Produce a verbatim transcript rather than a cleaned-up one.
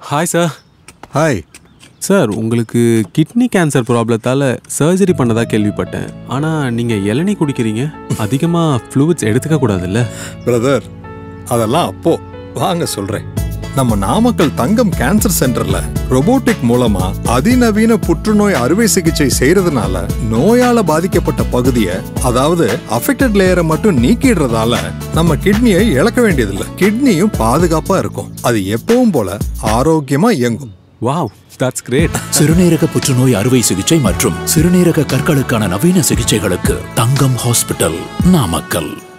Hi sir. Hi sir, உங்களுக்கு kidney cancer ப்ராப்ளத்தால் surgery பண்ணதா கேள்விப்பட்டேன். ஆனால் நீங்கள் இளநீ குடிக்கிறீங்க, அதிகமாக ஃப்ளூயிட்ஸ் எடுத்துக்க கூடாதுல்ல? பிரதர், அதெல்லாம் அப்போ வாங்க சொல்றேன். நம்ம நாமக்கல் தங்கம் கேன்சர் சென்டர்ல ரோபோட்டிக் மூலமா அதிநவீன புற்றுநோய் அறுவை சிகிச்சை செய்யறதுனால நோயால பாதிக்கப்பட்ட பகுதியை, அதாவது அஃபெக்டட் லேயரை மட்டும் நீக்கிடுறதால நம்ம கிட்னியை இழக்க வேண்டியதில்லை. கிட்னியும் பாதுகாப்பா இருக்கும். அது எப்பவும் போல ஆரோக்கியமா இயங்கும். Wow, that's great. சிறுநீரக புற்றுநோய் அறுவை சிகிச்சை மற்றும் சிறுநீரக கற்களுக்கான நவீன சிகிச்சைகளுக்கு தங்கம் ஹாஸ்பிட்டல், நாமக்கல்.